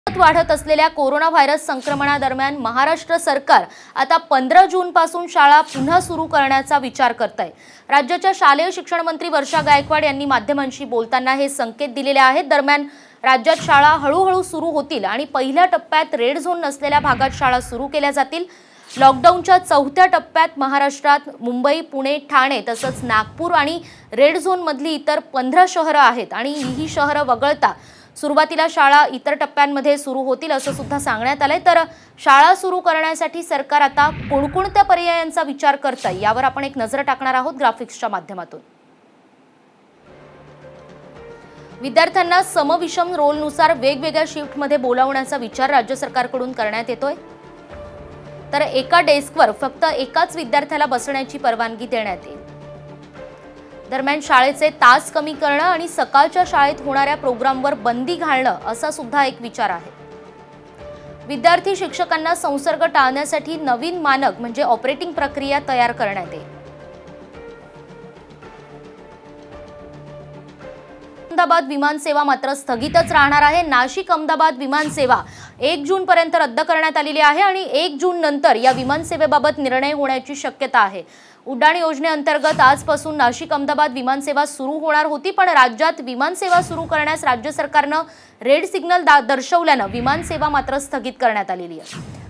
वाढत असलेल्या corona virus संक्रमणादरम्यान Maharashtra सरकार आता 15 जून पासून शाळा पुन्हा सुरू करण्याचा विचार करत आहे। राज्याच्या शालेय शिक्षण मंत्री वर्षा गायकवाड यांनी माध्यमांशी बोलताना हे संकेत दिलेले आहेत। दरम्यान राज्यात शाळा हळूहळू सुरू होतील आणि पहिल्या टप्प्यात रेड झोन नसलेल्या भागात शाळा सुरू केल्या जातील। लॉकडाऊनच्या चौथ्या टप्प्यात महाराष्ट्रात मुंबई, पुणे, ठाणे तसंच नागपूर आणि रेड झोन मधली इतर 15 शहरं आहेत आणि ही शहरं वगळता सुरुवातीला शाळा इतर टप्प्यांमध्ये सुरू होतील असं सुद्धा सांगण्यात आलंय। तर शाळा सुरू करण्यासाठी सरकार आता कोणकोणत्या पर्यायांचा विचार करतंय यावर आपण एक नजर टाकणार आहोत ग्राफिक्सच्या माध्यमातून। विद्यार्थ्यांना समविषम रोलनुसार वेगवेगळ्या शिफ्टमध्ये बोलावण्याचा विचार राज्य सरकारकडून करण्यात येतोय। तर एका डेस्कवर फक्त एकाच विद्यार्थ्याला बसण्याची परवानगी देण्यात येईल। दरम्यान शाळेचे तास कमी करणं आणि सकाळच्या शाळेत होणाऱ्या प्रोग्रामवर बंदी घालणं असा सुद्धा एक विचार आहे। विद्यार्थी शिक्षकांना संसर्ग टाळण्यासाठी नवीन मानक म्हणजे ऑपरेटिंग प्रक्रिया तयार करण्यात येईल। अहमदाबाद विमान सेवा मात्र स्थगितच राहणार आहे। नाशिक अहमदाबाद विमान सेवा 1 जून पर्यंत रद्द करण्यात आलेली आहे आणि 1 जून नंतर या विमान सेवेबाबत निर्णय होण्याची शक्यता आहे। उड्डाण योजनेअंतर्गत आजपासून नाशिक अहमदाबाद विमान सेवा सुरू होणार होती, पण राज्यात विमान सेवा सुरू करण्यास राज्य सरकारनं रेड सिग्नल दर्शवल्यानं विमान सेवा मात्र स्थगित करण्यात आलेली आहे।